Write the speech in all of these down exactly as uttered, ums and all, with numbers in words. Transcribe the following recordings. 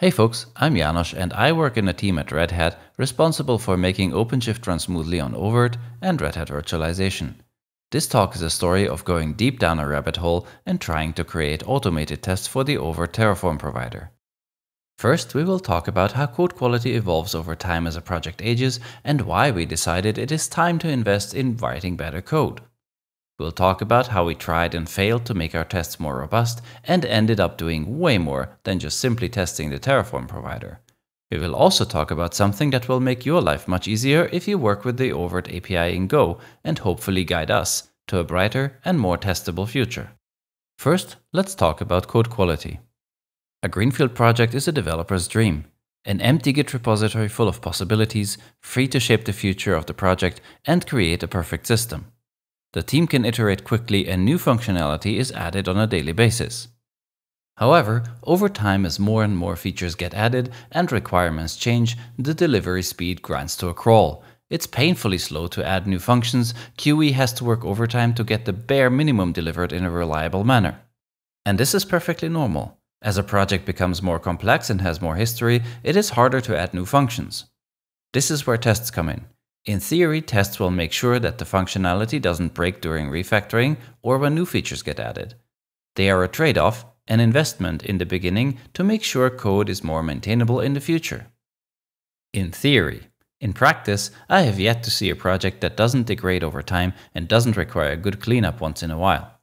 Hey folks, I'm Janos and I work in a team at Red Hat responsible for making OpenShift run smoothly on oVirt and Red Hat virtualization. This talk is a story of going deep down a rabbit hole and trying to create automated tests for the oVirt Terraform provider. First, we will talk about how code quality evolves over time as a project ages and why we decided it is time to invest in writing better code. We'll talk about how we tried and failed to make our tests more robust and ended up doing way more than just simply testing the Terraform provider. We will also talk about something that will make your life much easier if you work with the oVirt A P I in Go and hopefully guide us to a brighter and more testable future. First, let's talk about code quality. A greenfield project is a developer's dream. An empty Git repository full of possibilities, free to shape the future of the project and create a perfect system. The team can iterate quickly and new functionality is added on a daily basis. However, over time as more and more features get added and requirements change, the delivery speed grinds to a crawl. It's painfully slow to add new functions, Q E has to work overtime to get the bare minimum delivered in a reliable manner. And this is perfectly normal. As a project becomes more complex and has more history, it is harder to add new functions. This is where tests come in. In theory, tests will make sure that the functionality doesn't break during refactoring or when new features get added. They are a trade-off, an investment in the beginning to make sure code is more maintainable in the future. In theory. In practice, I have yet to see a project that doesn't degrade over time and doesn't require a good cleanup once in a while.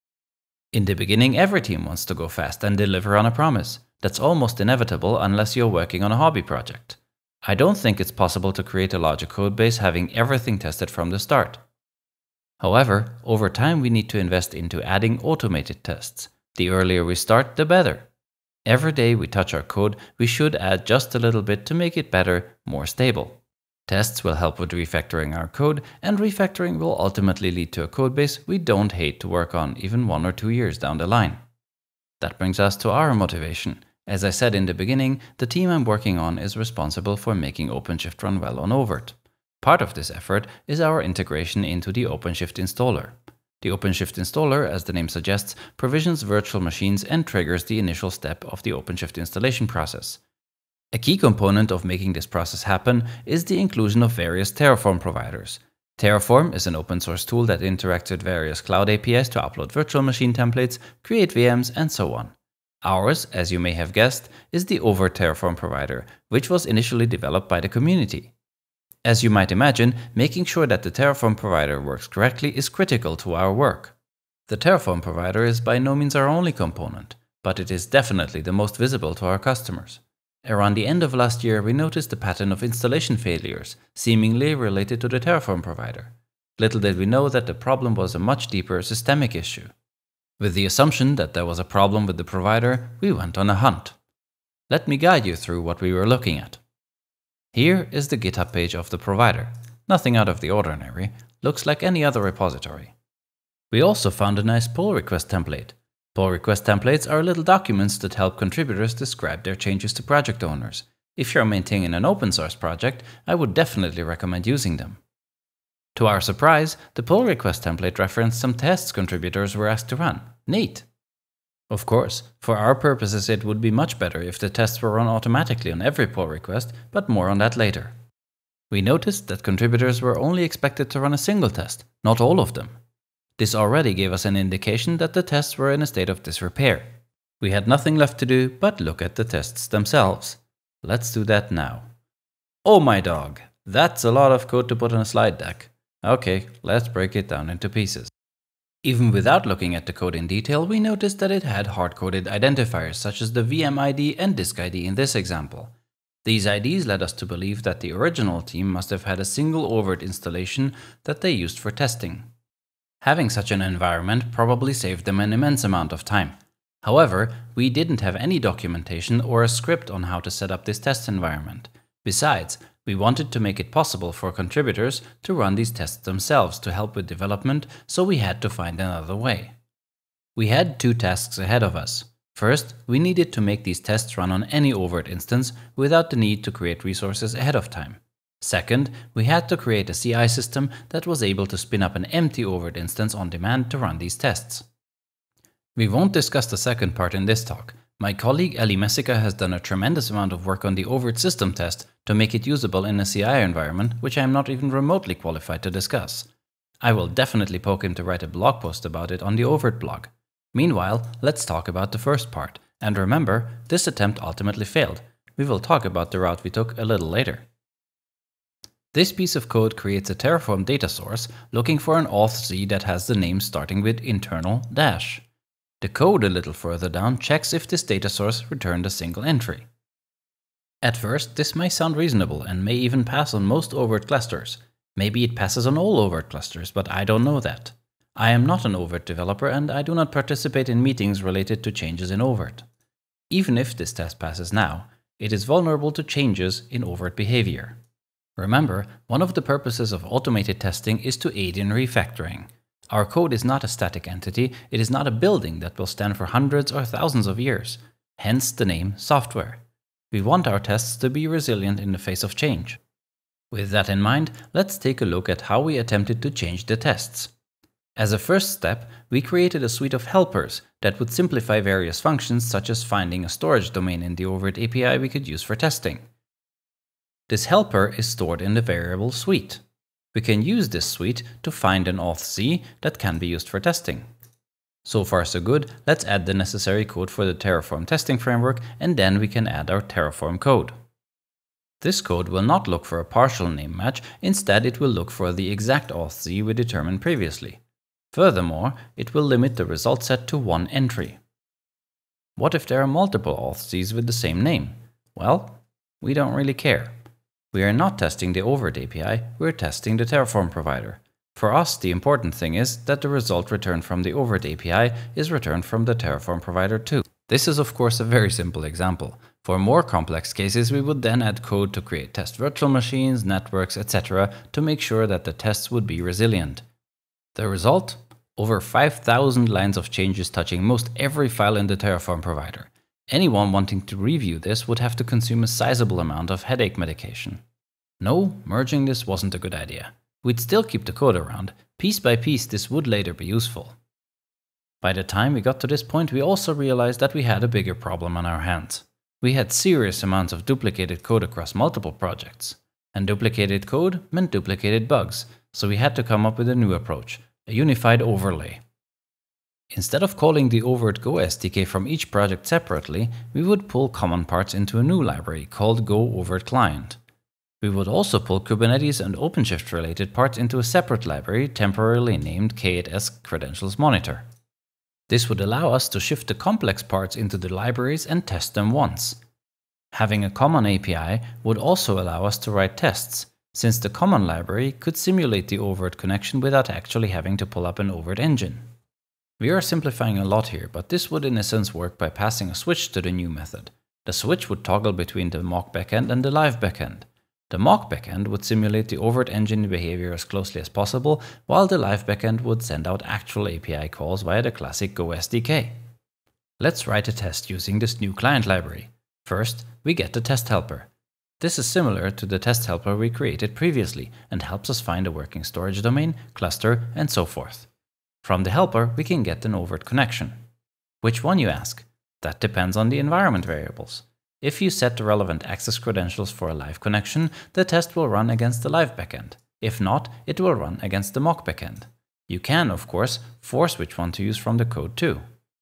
In the beginning, every team wants to go fast and deliver on a promise. That's almost inevitable unless you're working on a hobby project. I don't think it's possible to create a larger codebase having everything tested from the start. However, over time we need to invest into adding automated tests. The earlier we start, the better. Every day we touch our code, we should add just a little bit to make it better, more stable. Tests will help with refactoring our code, and refactoring will ultimately lead to a codebase we don't hate to work on even one or two years down the line. That brings us to our motivation. As I said in the beginning, the team I'm working on is responsible for making OpenShift run well on oVirt. Part of this effort is our integration into the OpenShift installer. The OpenShift installer, as the name suggests, provisions virtual machines and triggers the initial step of the OpenShift installation process. A key component of making this process happen is the inclusion of various Terraform providers. Terraform is an open source tool that interacts with various cloud A P Is to upload virtual machine templates, create V Ms, and so on. Ours, as you may have guessed, is the oVirt Terraform provider, which was initially developed by the community. As you might imagine, making sure that the Terraform provider works correctly is critical to our work. The Terraform provider is by no means our only component, but it is definitely the most visible to our customers. Around the end of last year, we noticed a pattern of installation failures, seemingly related to the Terraform provider. Little did we know that the problem was a much deeper systemic issue. With the assumption that there was a problem with the provider, we went on a hunt. Let me guide you through what we were looking at. Here is the GitHub page of the provider. Nothing out of the ordinary, looks like any other repository. We also found a nice pull request template. Pull request templates are little documents that help contributors describe their changes to project owners. If you're maintaining an open source project, I would definitely recommend using them. To our surprise, the pull request template referenced some tests contributors were asked to run. Neat! Of course, for our purposes it would be much better if the tests were run automatically on every pull request, but more on that later. We noticed that contributors were only expected to run a single test, not all of them. This already gave us an indication that the tests were in a state of disrepair. We had nothing left to do but look at the tests themselves. Let's do that now. Oh my dog! That's a lot of code to put on a slide deck. Okay, let's break it down into pieces. Even without looking at the code in detail, we noticed that it had hard-coded identifiers such as the V M I D and disk I D in this example. These I Ds led us to believe that the original team must have had a single oVirt installation that they used for testing. Having such an environment probably saved them an immense amount of time. However, we didn't have any documentation or a script on how to set up this test environment. Besides, we wanted to make it possible for contributors to run these tests themselves to help with development, so we had to find another way. We had two tasks ahead of us. First, we needed to make these tests run on any oVirt instance without the need to create resources ahead of time. Second, we had to create a C I system that was able to spin up an empty oVirt instance on demand to run these tests. We won't discuss the second part in this talk, My colleague Ellie Messica has done a tremendous amount of work on the oVirt system test to make it usable in a C I environment, which I am not even remotely qualified to discuss. I will definitely poke him to write a blog post about it on the oVirt blog. Meanwhile, let's talk about the first part. And remember, this attempt ultimately failed. We will talk about the route we took a little later. This piece of code creates a Terraform data source looking for an auth-z that has the name starting with internal dash. The code a little further down checks if this data source returned a single entry. At first, this may sound reasonable and may even pass on most oVirt clusters. Maybe it passes on all oVirt clusters, but I don't know that. I am not an oVirt developer and I do not participate in meetings related to changes in oVirt. Even if this test passes now, it is vulnerable to changes in oVirt behavior. Remember, one of the purposes of automated testing is to aid in refactoring. Our code is not a static entity, it is not a building that will stand for hundreds or thousands of years. Hence the name software. We want our tests to be resilient in the face of change. With that in mind, let's take a look at how we attempted to change the tests. As a first step, we created a suite of helpers that would simplify various functions such as finding a storage domain in the oVirt A P I we could use for testing. This helper is stored in the variable suite. We can use this suite to find an auth-z that can be used for testing. So far so good, let's add the necessary code for the Terraform testing framework and then we can add our Terraform code. This code will not look for a partial name match, instead it will look for the exact auth-z we determined previously. Furthermore, it will limit the result set to one entry. What if there are multiple auth-z's with the same name? Well, we don't really care. We are not testing the oVirt A P I, we're testing the Terraform provider. For us, the important thing is that the result returned from the oVirt A P I is returned from the Terraform provider too. This is of course a very simple example. For more complex cases, we would then add code to create test virtual machines, networks, et cetera to make sure that the tests would be resilient. The result? Over five thousand lines of changes touching most every file in the Terraform provider. Anyone wanting to review this would have to consume a sizable amount of headache medication. No, merging this wasn't a good idea. We'd still keep the code around. Piece by piece, this would later be useful. By the time we got to this point, we also realized that we had a bigger problem on our hands. We had serious amounts of duplicated code across multiple projects. And duplicated code meant duplicated bugs, so we had to come up with a new approach, a unified overlay. Instead of calling the oVirt Go S D K from each project separately, we would pull common parts into a new library called Go oVirt Client. We would also pull Kubernetes and OpenShift related parts into a separate library temporarily named K eight S Credentials Monitor. This would allow us to shift the complex parts into the libraries and test them once. Having a common A P I would also allow us to write tests, since the common library could simulate the oVirt connection without actually having to pull up an oVirt engine. We are simplifying a lot here, but this would in essence work by passing a switch to the new method. The switch would toggle between the mock backend and the live backend. The mock backend would simulate the oVirt engine behavior as closely as possible, while the live backend would send out actual A P I calls via the classic Go S D K. Let's write a test using this new client library. First, we get the test helper. This is similar to the test helper we created previously and helps us find a working storage domain, cluster, and so forth. From the helper, we can get an oVirt connection. Which one, you ask? That depends on the environment variables. If you set the relevant access credentials for a live connection, the test will run against the live backend. If not, it will run against the mock backend. You can, of course, force which one to use from the code too.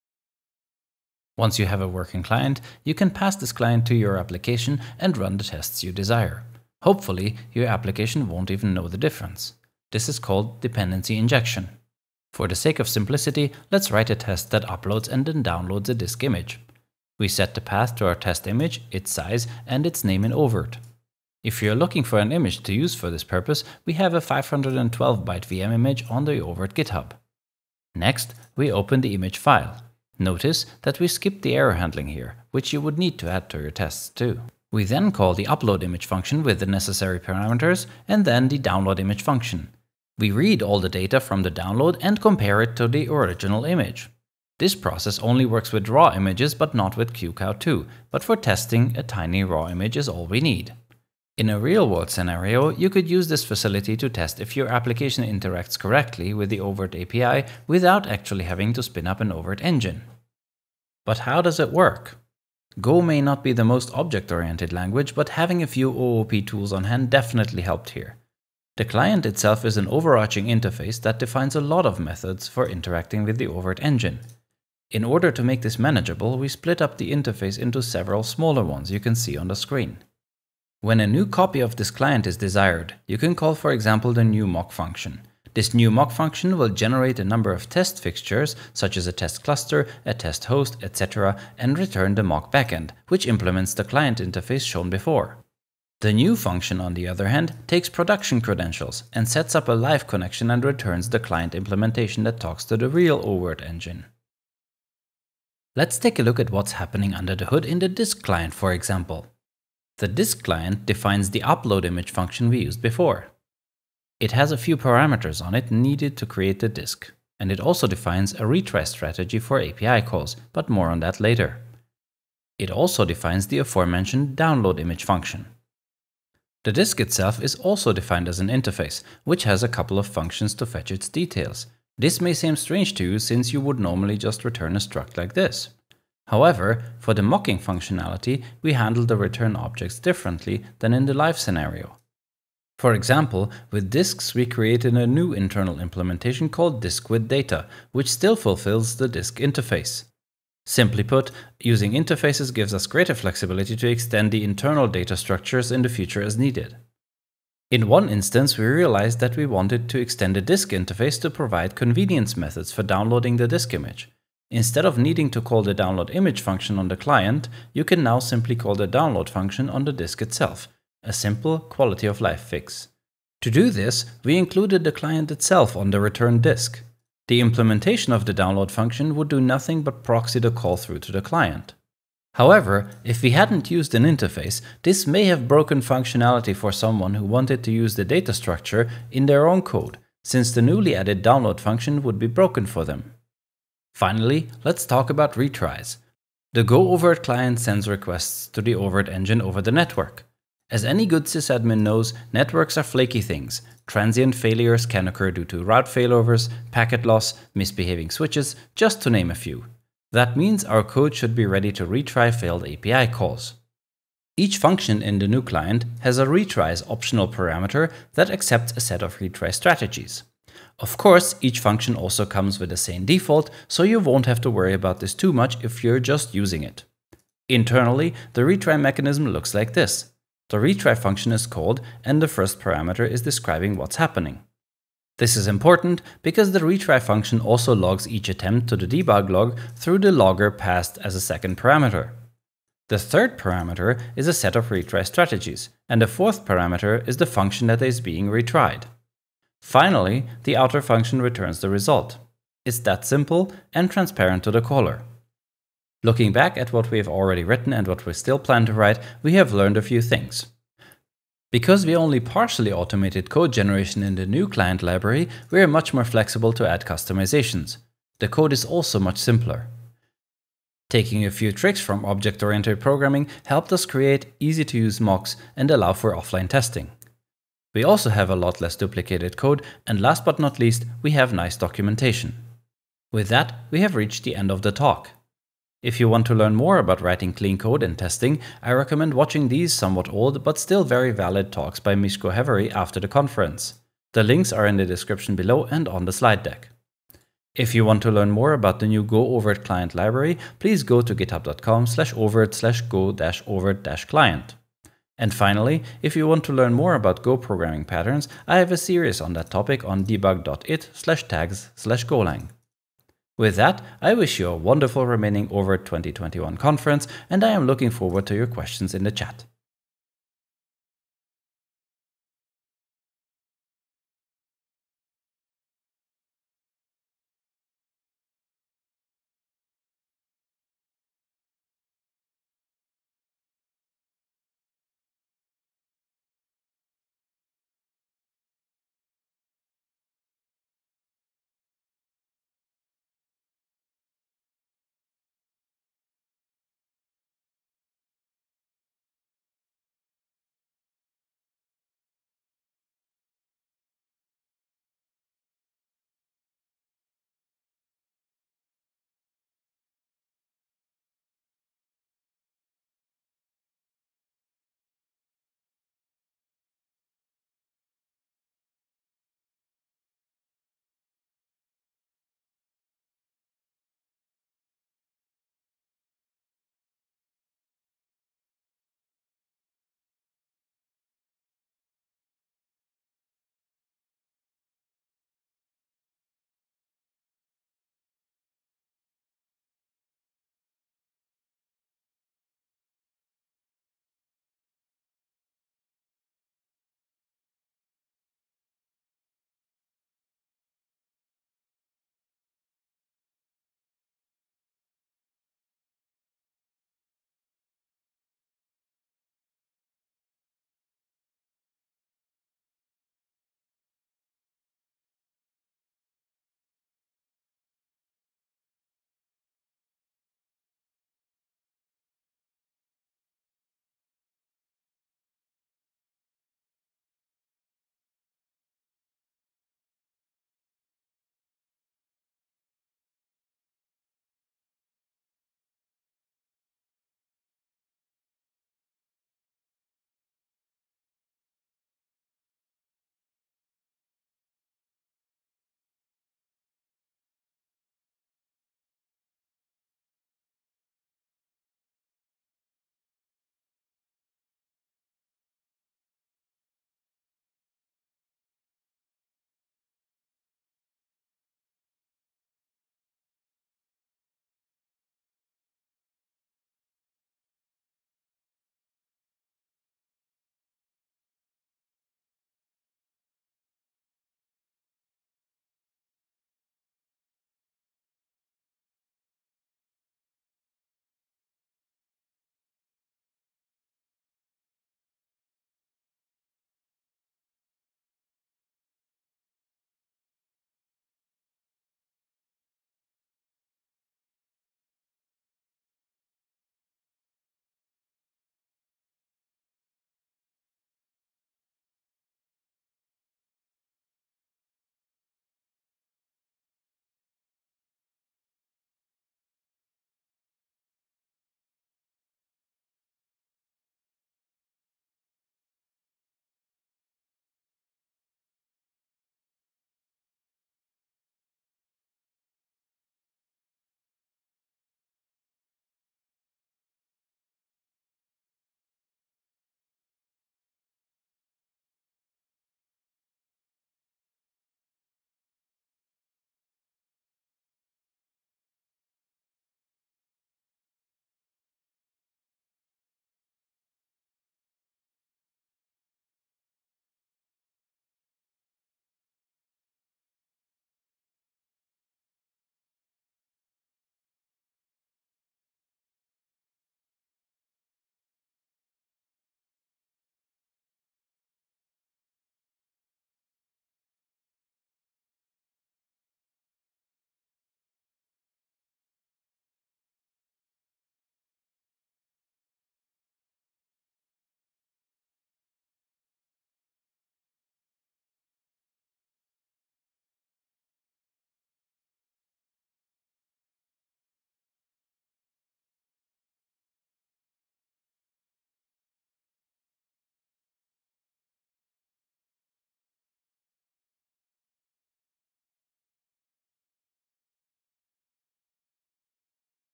Once you have a working client, you can pass this client to your application and run the tests you desire. Hopefully, your application won't even know the difference. This is called dependency injection. For the sake of simplicity, let's write a test that uploads and then downloads a disk image. We set the path to our test image, its size, and its name in oVirt. If you're looking for an image to use for this purpose, we have a five hundred twelve byte V M image on the oVirt GitHub. Next, we open the image file. Notice that we skipped the error handling here, which you would need to add to your tests too. We then call the upload image function with the necessary parameters, and then the download image function. We read all the data from the download and compare it to the original image. This process only works with raw images but not with Q C O W two, but for testing, a tiny raw image is all we need. In a real-world scenario, you could use this facility to test if your application interacts correctly with the oVirt A P I without actually having to spin up an oVirt engine. But how does it work? Go may not be the most object-oriented language, but having a few O O P tools on hand definitely helped here. The client itself is an overarching interface that defines a lot of methods for interacting with the oVirt engine. In order to make this manageable, we split up the interface into several smaller ones you can see on the screen. When a new copy of this client is desired, you can call, for example, the new mock function. This new mock function will generate a number of test fixtures, such as a test cluster, a test host, et cetera, and return the mock backend, which implements the client interface shown before. The new function, on the other hand, takes production credentials and sets up a live connection and returns the client implementation that talks to the real oVirt engine. Let's take a look at what's happening under the hood in the disk client, for example. The disk client defines the upload image function we used before. It has a few parameters on it needed to create the disk, and it also defines a retry strategy for A P I calls, but more on that later. It also defines the aforementioned download image function. The disk itself is also defined as an interface, which has a couple of functions to fetch its details. This may seem strange to you since you would normally just return a struct like this. However, for the mocking functionality, we handle the return objects differently than in the live scenario. For example, with disks we created a new internal implementation called disk with data, which still fulfills the disk interface. Simply put, using interfaces gives us greater flexibility to extend the internal data structures in the future as needed. In one instance, we realized that we wanted to extend the disk interface to provide convenience methods for downloading the disk image. Instead of needing to call the download image function on the client, you can now simply call the download function on the disk itself, a simple quality of life fix. To do this, we included the client itself on the return disk. The implementation of the download function would do nothing but proxy the call through to the client. However, if we hadn't used an interface, this may have broken functionality for someone who wanted to use the data structure in their own code, since the newly added download function would be broken for them. Finally, let's talk about retries. The Go oVirt client sends requests to the oVirt engine over the network. As any good sysadmin knows, networks are flaky things. Transient failures can occur due to route failovers, packet loss, misbehaving switches, just to name a few. That means our code should be ready to retry failed A P I calls. Each function in the new client has a retries optional parameter that accepts a set of retry strategies. Of course, each function also comes with the same default, so you won't have to worry about this too much if you're just using it. Internally, the retry mechanism looks like this. The retry function is called, and the first parameter is describing what's happening. This is important because the retry function also logs each attempt to the debug log through the logger passed as a second parameter. The third parameter is a set of retry strategies, and the fourth parameter is the function that is being retried. Finally, the outer function returns the result. It's that simple and transparent to the caller. Looking back at what we have already written and what we still plan to write, we have learned a few things. Because we only partially automated code generation in the new client library, we are much more flexible to add customizations. The code is also much simpler. Taking a few tricks from object-oriented programming helped us create easy-to-use mocks and allow for offline testing. We also have a lot less duplicated code, and last but not least, we have nice documentation. With that, we have reached the end of the talk. If you want to learn more about writing clean code and testing, I recommend watching these somewhat old but still very valid talks by Miško Hevery after the conference. The links are in the description below and on the slide deck. If you want to learn more about the new Go oVirt client library, please go to github dot com slash oVirt slash go dash oVirt dash client. And finally, if you want to learn more about Go programming patterns, I have a series on that topic on debug dot it slash tags slash golang. With that, I wish you a wonderful remaining oVirt twenty twenty-one conference, and I am looking forward to your questions in the chat.